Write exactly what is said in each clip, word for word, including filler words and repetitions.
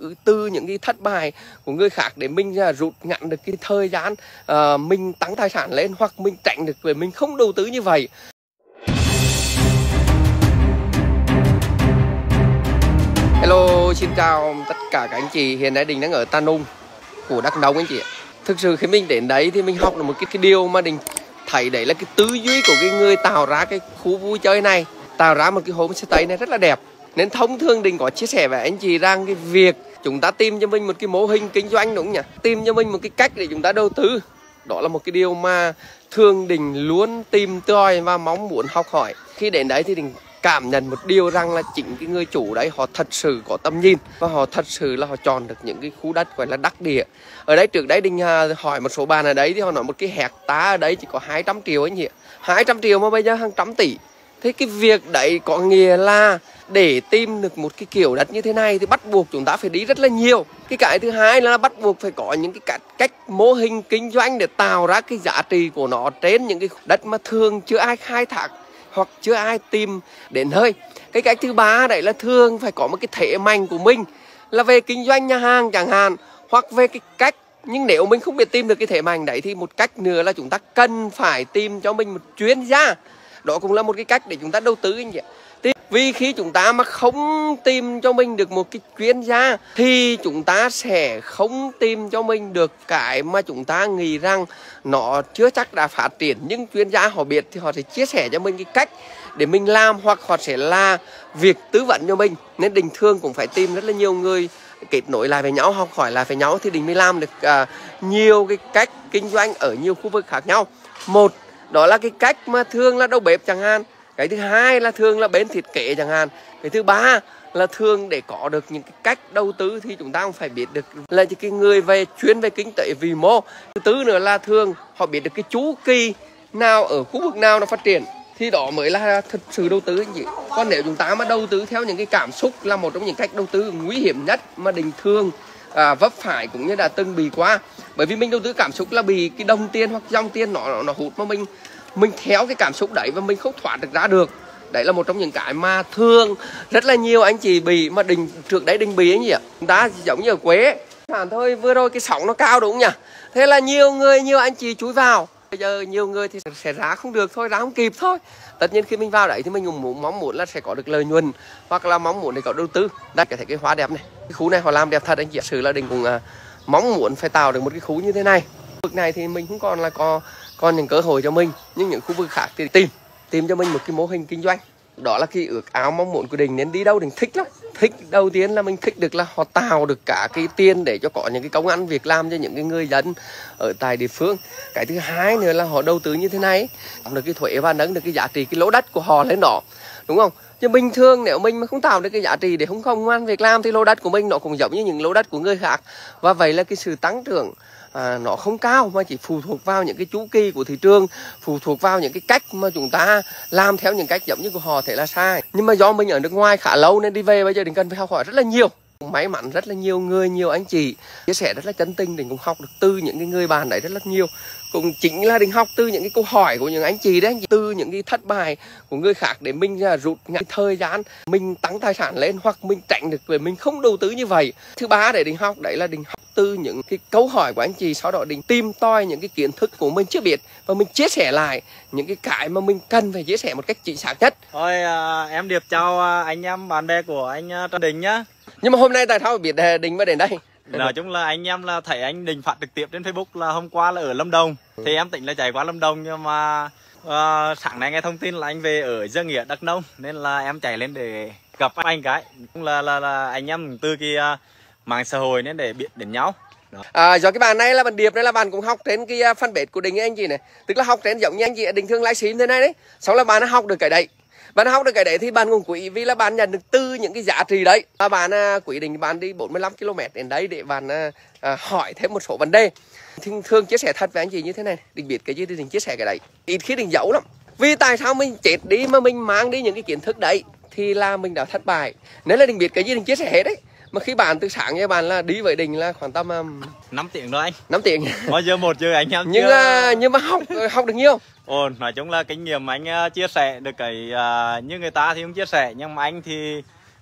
từ những cái thất bại của người khác để mình uh, rút ngắn được cái thời gian uh, mình tăng tài sản lên, hoặc mình tránh được về mình không đầu tư như vậy. Hello, xin chào tất cả các anh chị. Hiện nay Đình đang ở Tà Nung của Đắk Nông anh chị ạ. Thực sự khi mình đến đấy thì mình học được một cái, cái điều mà Đình thấy đấy là cái tư duy của cái người tạo ra cái khu vui chơi này, tạo ra một cái homestay này rất là đẹp. Nên thông thường Đình có chia sẻ với anh chị rằng cái việc chúng ta tìm cho mình một cái mô hình kinh doanh, đúng không nhỉ? Tìm cho mình một cái cách để chúng ta đầu tư, đó là một cái điều mà thường Đình luôn tìm tòi và mong muốn học hỏi. Khi đến đấy thì Đình cảm nhận một điều rằng là chính cái người chủ đấy họ thật sự có tầm nhìn, và họ thật sự là họ chọn được những cái khu đất gọi là đắc địa. Ở đây trước đấy Đình hỏi một số bạn ở đấy thì họ nói một cái hectare ở đấy chỉ có hai trăm triệu anh chị ạ. hai trăm triệu mà bây giờ hàng trăm tỷ. Thế cái việc đấy có nghĩa là để tìm được một cái kiểu đất như thế này thì bắt buộc chúng ta phải đi rất là nhiều. Cái cái thứ hai là bắt buộc phải có những cái cách, cách mô hình kinh doanh để tạo ra cái giá trị của nó trên những cái đất mà thường chưa ai khai thác hoặc chưa ai tìm đến hơi. Cái cách thứ ba đấy là thường phải có một cái thế mạnh của mình, là về kinh doanh nhà hàng chẳng hạn, hoặc về cái cách. Nhưng nếu mình không biết tìm được cái thế mạnh đấy thì một cách nữa là chúng ta cần phải tìm cho mình một chuyên gia. Đó cũng là một cái cách để chúng ta đầu tư anh chị ạ. Vì khi chúng ta mà không tìm cho mình được một cái chuyên gia thì chúng ta sẽ không tìm cho mình được cái mà chúng ta nghĩ rằng nó chưa chắc đã phát triển. Nhưng chuyên gia họ biết thì họ sẽ chia sẻ cho mình cái cách để mình làm, hoặc họ sẽ là việc tư vấn cho mình. Nên Đình thường cũng phải tìm rất là nhiều người kết nối lại với nhau, học hỏi lại với nhau thì Đình mới làm được uh, nhiều cái cách kinh doanh ở nhiều khu vực khác nhau. Một, đó là cái cách mà thường là đầu bếp chẳng hạn. Cái thứ hai là thường là bên thiết kế chẳng hạn. Cái thứ ba là thường để có được những cái cách đầu tư thì chúng ta cũng phải biết được là cái người về chuyên về kinh tế vĩ mô. Thứ tư nữa là thường họ biết được cái chu kỳ nào ở khu vực nào nó phát triển, thì đó mới là thật sự đầu tư anh chị. Còn nếu chúng ta mà đầu tư theo những cái cảm xúc là một trong những cách đầu tư nguy hiểm nhất mà Đình thường à, vấp phải cũng như đã từng bị qua. Bởi vì mình đầu tư cảm xúc là bị cái đồng tiền hoặc dòng tiền nó, nó, nó hút mà mình mình theo cái cảm xúc đấy và mình không thoát được ra được. Đấy là một trong những cái mà thường rất là nhiều anh chị bị, mà Đình trước đấy Đình bị ấy nhỉ. Chúng ta giống như ở Quế phản thôi, vừa rồi cái sóng nó cao đúng không nhỉ? Thế là nhiều người, nhiều anh chị chui vào. Bây giờ nhiều người thì sẽ ra không được thôi, ra không kịp thôi. Tất nhiên khi mình vào đấy thì mình cũng muốn, mong muốn là sẽ có được lợi nhuận, hoặc là mong muốn để có đầu tư. Đây cái thấy cái hoa đẹp này, cái khu này họ làm đẹp thật anh chị. Sự là Đình cũng uh, mong muốn phải tạo được một cái khu như thế này. Khu vực này thì mình cũng còn là có còn những cơ hội cho mình, nhưng những khu vực khác thì tìm tìm cho mình một cái mô hình kinh doanh. Đó là cái ước áo mong muốn của Đình. Nên đi đâu Đình thích lắm. Thích đầu tiên là mình thích được là họ tạo được cả cái tiền để cho có những cái công ăn việc làm cho những cái người dân ở tại địa phương. Cái thứ hai nữa là họ đầu tư như thế này, được cái thuế và nâng được cái giá trị cái lỗ đất của họ lên đó, đúng không? Chứ bình thường nếu mình mà không tạo được cái giá trị để không công ăn việc làm thì lô đất của mình nó cũng giống như những lô đất của người khác. Và vậy là cái sự tăng trưởng À, nó không cao, mà chỉ phụ thuộc vào những cái chu kỳ của thị trường, phụ thuộc vào những cái cách mà chúng ta làm theo những cách giống như của họ, thế là sai. Nhưng mà do mình ở nước ngoài khá lâu nên đi về bây giờ Đình cần phải học hỏi rất là nhiều. May mắn rất là nhiều người, nhiều anh chị chia sẻ rất là chân tình, Đình cũng học được từ những cái người bạn đấy rất là nhiều. Cũng chính là Đình học từ những cái câu hỏi của những anh chị đấy, từ những cái thất bại của người khác để mình rút ngắn thời gian mình tăng tài sản lên, hoặc mình tránh được về mình không đầu tư như vậy. Thứ ba để Đình học đấy là Đình học từ những cái câu hỏi của anh chị, sau đó Đình tìm tòi những cái kiến thức của mình chưa biết và mình chia sẻ lại những cái cái mà mình cần phải chia sẻ một cách chính xác nhất. Thôi à, em điệp chào anh em bạn bè của anh Trần Đình nhá. Nhưng mà hôm nay tại sao biết Đình mới đến đây? Nói chung là anh em là thấy anh Đình phát trực tiếp trên Facebook là hôm qua là ở Lâm Đồng. Ừ. Thì em tính là chạy qua Lâm Đồng, nhưng mà uh, sáng nay nghe thông tin là anh về ở Dương Nghĩa Đắk Nông, nên là em chạy lên để gặp anh cái. Cũng là, là là anh em từ cái uh, mạng xã hội nên để biết đến nhau. À, do cái bạn này là bạn Điệp, đây là bạn cũng học trên cái uh, fanpage của Đình ấy anh chị này. Tức là học trên giống như anh chị Đình thường livestream thế này đấy. Xong là bạn đã học được cái đấy. Bạn học được cái đấy thì bạn cũng quý vì là bạn nhận được từ những cái giá trị đấy. Và bạn uh, quyết định bạn đi bốn mươi lăm ki lô mét đến đấy để bạn uh, uh, hỏi thêm một số vấn đề. Thì thường chia sẻ thật với anh chị như thế này, Đình biết cái gì thì Đình chia sẻ cái đấy. Ít khi Đình giấu lắm. Vì tại sao mình chết đi mà mình mang đi những cái kiến thức đấy thì là mình đã thất bại. Nên là Đình biết cái gì Đình chia sẻ hết đấy. Mà khi bạn từ sáng như bạn là đi với Đình là khoảng tầm um... năm tiếng thôi anh. năm tiếng. Bao giờ một giờ anh em nhưng chưa... uh, nhưng mà học học được nhiều. Ồ, nói chung là kinh nghiệm anh uh, chia sẻ được cái uh, như người ta thì không chia sẻ, nhưng mà anh thì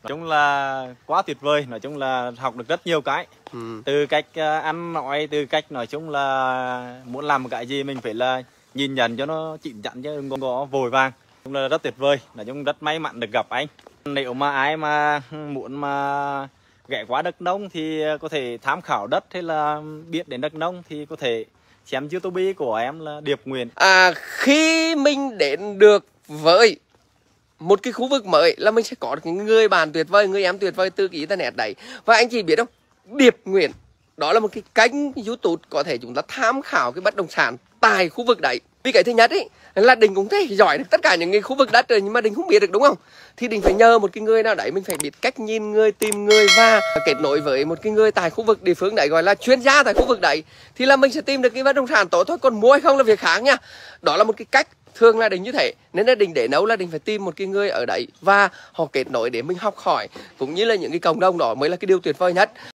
Nói chung là quá tuyệt vời, nói chung là học được rất nhiều cái. Ừ. Từ cách ăn nói, từ cách nói chung là muốn làm một cái gì mình phải là nhìn nhận cho nó chỉnh chắn chứ đừng có vội vàng. Chung là rất tuyệt vời, nói chung rất may mắn được gặp anh. Nếu mà ai mà muốn mà ghé qua Đắk Nông thì có thể tham khảo đất hay là biết đến Đắk Nông thì có thể xem YouTube của em là Điệp Nguyễn. À, khi mình đến được với một cái khu vực mới là mình sẽ có được những người bạn tuyệt vời, người em tuyệt vời từ cái internet đấy. Và anh chị biết không, Điệp Nguyễn đó là một cái kênh YouTube có thể chúng ta tham khảo cái bất động sản tại khu vực đấy. Vì cái thứ nhất ấy là Đình cũng thấy giỏi được tất cả những cái khu vực đất rồi, nhưng mà Đình không biết được, đúng không? Thì Đình phải nhờ một cái người nào đấy, mình phải biết cách nhìn người, tìm người và kết nối với một cái người tại khu vực địa phương đấy, gọi là chuyên gia tại khu vực đấy, thì là mình sẽ tìm được cái bất động sản tốt thôi. Còn mua hay không là việc khác nha. Đó là một cái cách thường là Đình như thế. Nên là Đình để nấu là Đình phải tìm một cái người ở đấy và họ kết nối để mình học hỏi, cũng như là những cái cộng đồng đó mới là cái điều tuyệt vời nhất.